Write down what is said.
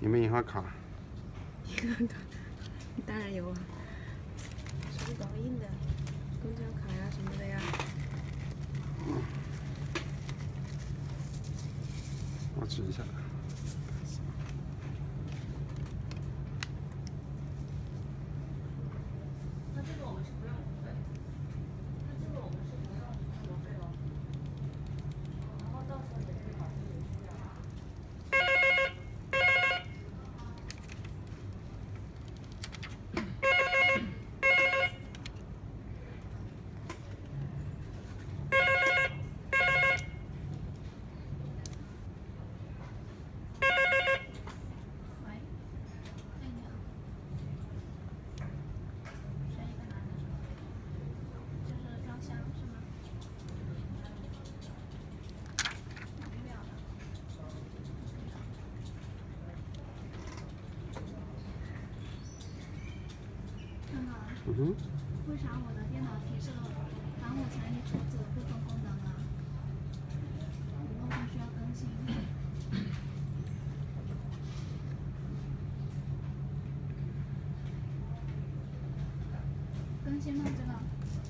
有没有银行卡？ 银行卡当然有啊，手表印的，公交卡呀什么的呀。 我指一下。 那这个我们是不用付费，那这个我们是不用生活费哦。然后到时候也可以把这个去掉。 喂，哎你好，选一个男的是吗？就是装箱是吗？没了的。看到了。 嗯哼。 为啥我的电脑提示了防火墙与储值部分功能啊？以后不需要更新。更新吗？这个？